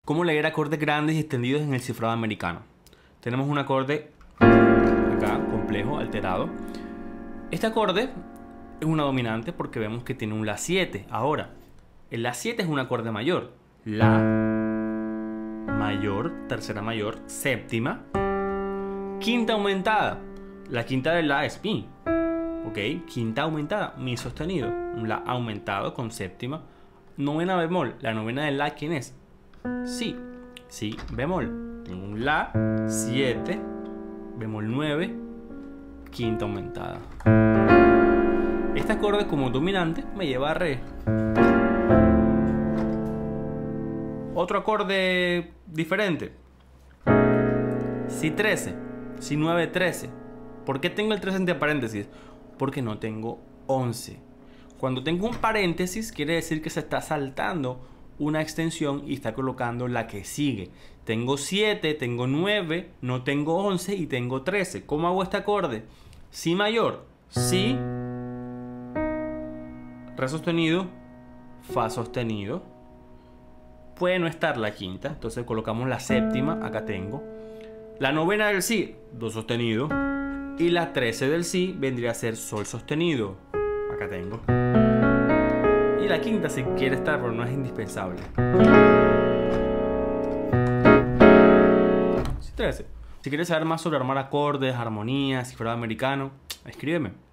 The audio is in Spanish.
cómo leer acordes grandes y extendidos en el cifrado americano. Tenemos un acorde acá, complejo, alterado. Este acorde es una dominante porque vemos que tiene un La 7. Ahora, el La 7 es un acorde mayor. La mayor, tercera mayor, séptima, quinta aumentada. La quinta del La es Mi. Ok, quinta aumentada, Mi sostenido. Un La aumentado con séptima. Novena bemol. La novena del La, ¿quién es? Si. Si bemol. Tengo un La, 7, bemol 9, quinta aumentada. Este acorde como dominante me lleva a Re. Otro acorde diferente. Si 13, Si 9, 13. ¿Por qué tengo el 13 entre paréntesis? Porque no tengo 11. Cuando tengo un paréntesis quiere decir que se está saltando una extensión y está colocando la que sigue. Tengo 7, tengo 9, no tengo 11 y tengo 13. ¿Cómo hago este acorde? Si mayor, Si, Re sostenido, Fa sostenido. Puede no estar la quinta, entonces colocamos la séptima, acá tengo. La novena del Si, Do sostenido. Y la 13 del Si vendría a ser Sol sostenido, acá tengo. Y la quinta si quiere estar, pero no es indispensable. Si 13. Si quieres saber más sobre armar acordes, armonías, cifrado americano, escríbeme.